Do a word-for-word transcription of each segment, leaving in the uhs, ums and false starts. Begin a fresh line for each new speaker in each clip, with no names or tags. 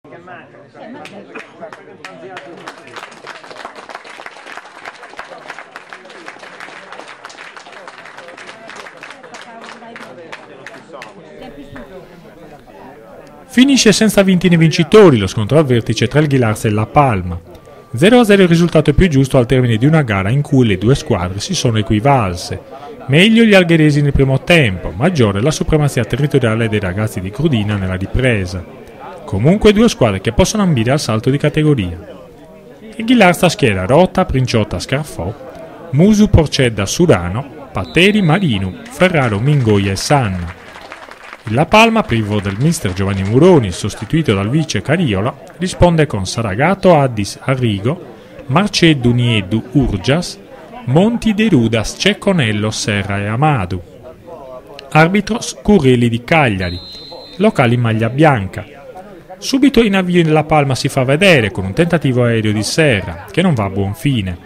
Finisce senza vinti né vincitori lo scontro al vertice tra il Ghilarza e la Palma. zero a zero il risultato più giusto al termine di una gara in cui le due squadre si sono equivalse. Meglio gli algheresi nel primo tempo, maggiore la supremazia territoriale dei ragazzi di Crudina nella ripresa. Comunque due squadre che possono ambire al salto di categoria. Il Ghilarza schiera Rota, Princiotta, Scarfò, Musu, Porcedda, Surano, Patteri, Marinu, Ferraro, Mingoia e Sanna. Il La Palma, privo del mister Giovanni Muroni, sostituito dal vice Cariola, risponde con Saragato, Addis, Arrigo, Marceddu, Nieddu, Urgias, Monti, De Rudas, Cecconello, Serra e Amadu. Arbitro Scurelli di Cagliari, locali in maglia bianca. Subito in avvio in La Palma si fa vedere con un tentativo aereo di Serra, che non va a buon fine.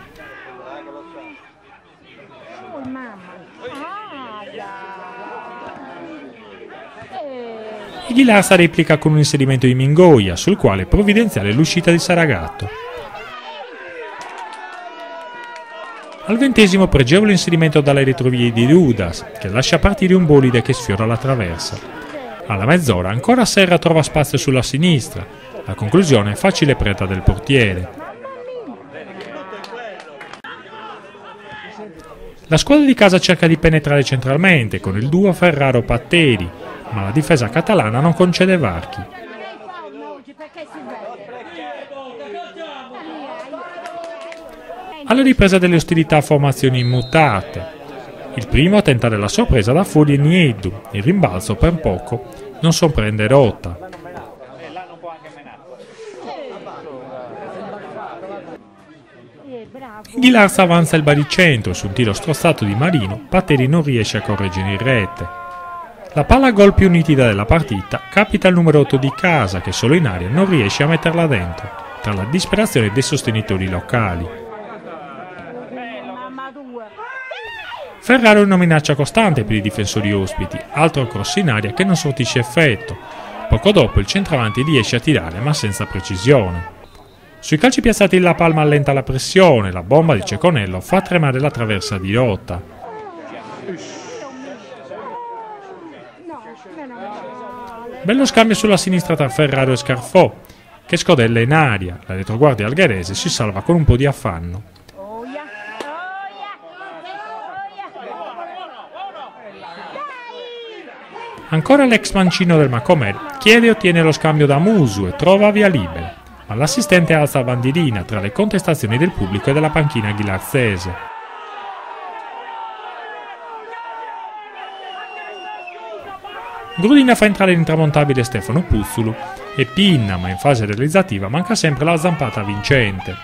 Il Ghilarza replica con un inserimento di Mingoia, sul quale è provvidenziale l'uscita di Saragato. Al ventesimo pregevole inserimento dalle retrovie di Rudas, che lascia partire un bolide che sfiora la traversa. Alla mezz'ora ancora Serra trova spazio sulla sinistra, la conclusione è facile preda del portiere. La squadra di casa cerca di penetrare centralmente con il duo Ferraro-Patteri, ma la difesa catalana non concede varchi. Alla ripresa delle ostilità formazioni immutate. Il primo a tentare la sorpresa da fuori è Nieddu, il rimbalzo per poco non sorprende Rota. Il Ghilarza avanza il baricentro e su un tiro strozzato di Marino, Patteri non riesce a correggere in rete. La palla gol più nitida della partita capita al numero otto di casa che solo in aria non riesce a metterla dentro, tra la disperazione dei sostenitori locali. Ferraro è una minaccia costante per i difensori ospiti, altro cross in aria che non sortisce effetto. Poco dopo il centravanti riesce a tirare ma senza precisione. Sui calci piazzati La Palma allenta la pressione, la bomba di Cecconello fa tremare la traversa di Rota. Bello scambio sulla sinistra tra Ferraro e Scarfò, che scodella in aria. La retroguardia algherese si salva con un po' di affanno. Ancora l'ex mancino del Macomer chiede e ottiene lo scambio da Musu e trova via libera, ma l'assistente alza la bandierina tra le contestazioni del pubblico e della panchina ghilarzese. Grudina fa entrare l'intramontabile Stefano Puzzulu e pinna, ma in fase realizzativa manca sempre la zampata vincente.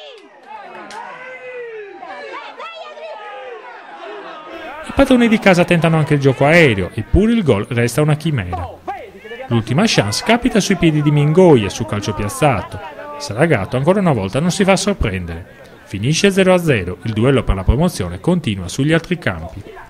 I padroni di casa tentano anche il gioco aereo, eppure il gol resta una chimera. L'ultima chance capita sui piedi di Mingoia su calcio piazzato. Saragato ancora una volta non si fa sorprendere. Finisce zero a zero, il duello per la promozione continua sugli altri campi.